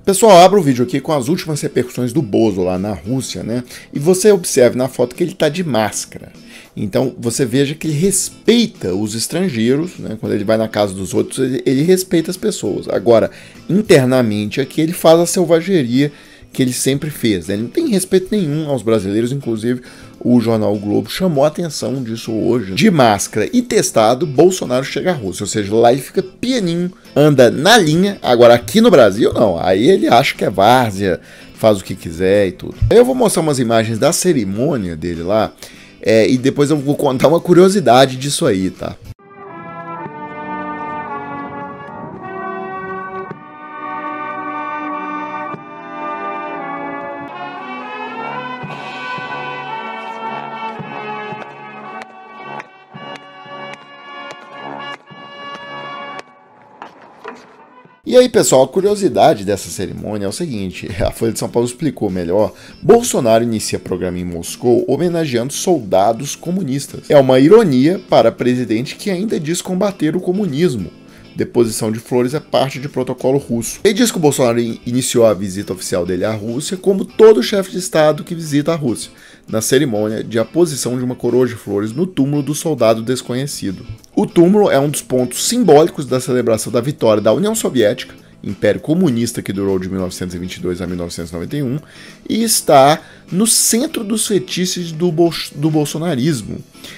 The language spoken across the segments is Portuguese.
Pessoal, abra o vídeo aqui com as últimas repercussões do Bozo lá na Rússia, né? E você observe na foto que ele tá de máscara. Então você veja que ele respeita os estrangeiros, né? Quando ele vai na casa dos outros, ele respeita as pessoas. Agora, internamente aqui, ele faz a selvageria que ele sempre fez, né? Ele não tem respeito nenhum aos brasileiros, inclusive o jornal o Globo chamou a atenção disso hoje. De máscara e testado, Bolsonaro chega à Rússia, ou seja, lá ele fica pianinho, anda na linha. Agora aqui no Brasil não, aí ele acha que é várzea, faz o que quiser e tudo. Aí eu vou mostrar umas imagens da cerimônia dele lá, e depois eu vou contar uma curiosidade disso aí, tá? E aí, pessoal, a curiosidade dessa cerimônia é o seguinte, a Folha de São Paulo explicou melhor. Bolsonaro inicia programa em Moscou homenageando soldados comunistas. É uma ironia para presidente que ainda diz combater o comunismo. Deposição de flores é parte de protocolo russo. Ele diz que o Bolsonaro iniciou a visita oficial dele à Rússia, como todo chefe de Estado que visita a Rússia, na cerimônia de aposição de uma coroa de flores no túmulo do soldado desconhecido. O túmulo é um dos pontos simbólicos da celebração da vitória da União Soviética, Império Comunista que durou de 1922 a 1991, e está no centro dos fetiches do bolsonarismo.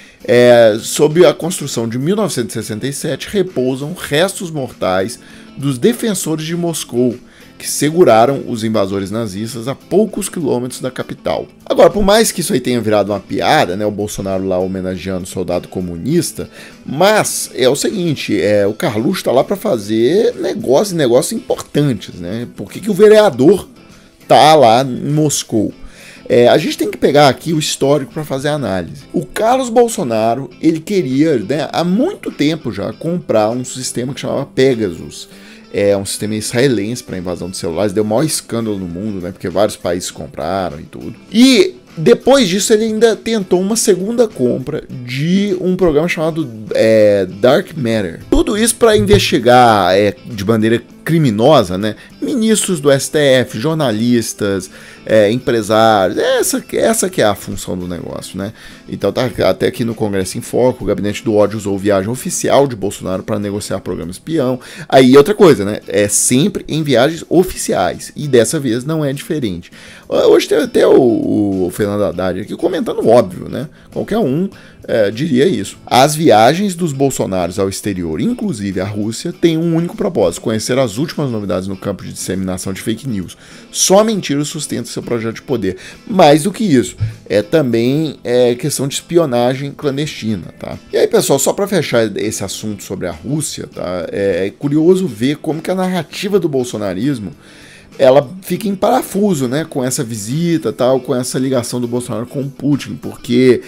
Sob a construção de 1967, repousam restos mortais dos defensores de Moscou, que seguraram os invasores nazistas a poucos quilômetros da capital. Agora, por mais que isso aí tenha virado uma piada, né, o Bolsonaro lá homenageando o soldado comunista, mas é o seguinte, o Carluxo está lá para fazer negócios importantes, né? Por que o vereador tá lá em Moscou? A gente tem que pegar aqui o histórico para fazer a análise. O Carlos Bolsonaro, ele queria, né, há muito tempo já, comprar um sistema que chamava Pegasus. É um sistema israelense para invasão de celulares, deu o maior escândalo no mundo, né, porque vários países compraram e tudo. E depois disso ele ainda tentou uma segunda compra de um programa chamado Dark Matter. Tudo isso para investigar de maneira criminosa, né, ministros do STF, jornalistas, empresários, essa que é a função do negócio, né? Então tá até aqui no Congresso em Foco, o Gabinete do Ódio usou viagem oficial de Bolsonaro para negociar programa espião. Aí outra coisa, né? É sempre em viagens oficiais, e dessa vez não é diferente. Hoje tem até o Fernando Haddad aqui comentando óbvio, né? Qualquer um diria isso. As viagens dos Bolsonaros ao exterior, inclusive à Rússia, têm um único propósito: conhecer as últimas novidades no campo de disseminação de fake news. Só mentira sustenta seu projeto de poder. Mais do que isso, também questão de espionagem clandestina, tá? E aí, pessoal, só para fechar esse assunto sobre a Rússia, tá? É curioso ver como que a narrativa do bolsonarismo ela fica em parafuso, né, com essa visita, tal, com essa ligação do Bolsonaro com o Putin, porque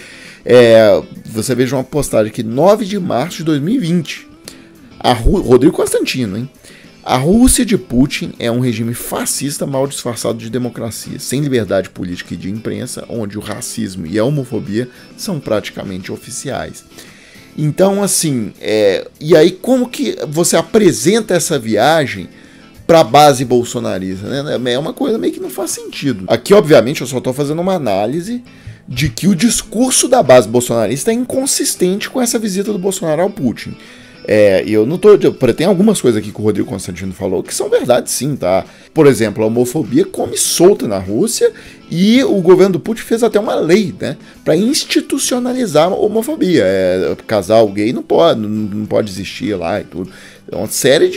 você veja uma postagem aqui, 9 de março de 2020, Rodrigo Constantino, hein? A Rússia de Putin é um regime fascista mal disfarçado de democracia, sem liberdade política e de imprensa, onde o racismo e a homofobia são praticamente oficiais. Então, assim, e aí como que você apresenta essa viagem para a base bolsonarista, né? É uma coisa meio que não faz sentido. Aqui, obviamente, eu só estou fazendo uma análise de que o discurso da base bolsonarista é inconsistente com essa visita do Bolsonaro ao Putin. Eu não tô. Tem algumas coisas aqui que o Rodrigo Constantino falou que são verdade, sim, tá? Por exemplo, a homofobia come solta na Rússia e o governo do Putin fez até uma lei, né, para institucionalizar a homofobia. Casal gay não pode existir lá e tudo. É uma série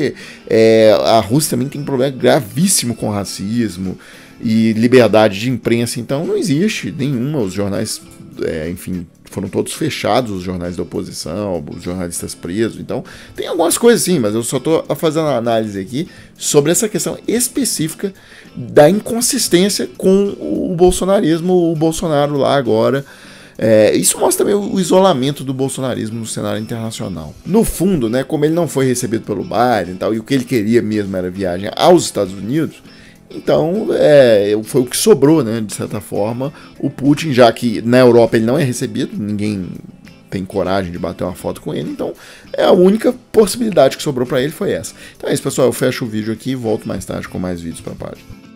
a Rússia também tem um problema gravíssimo com racismo e liberdade de imprensa, então não existe nenhuma. Os jornais, enfim, foram todos fechados, os jornais da oposição, os jornalistas presos. Então tem algumas coisas sim, mas eu só estou fazendo uma análise aqui sobre essa questão específica da inconsistência com o bolsonarismo, o Bolsonaro lá agora. Isso mostra também o isolamento do bolsonarismo no cenário internacional. No fundo, né, como ele não foi recebido pelo Biden e tal, e o que ele queria mesmo era viagem aos Estados Unidos, então foi o que sobrou, né, de certa forma, o Putin, já que na Europa ele não é recebido, ninguém tem coragem de bater uma foto com ele, então a única possibilidade que sobrou para ele foi essa. Então é isso, pessoal, eu fecho o vídeo aqui e volto mais tarde com mais vídeos para a página.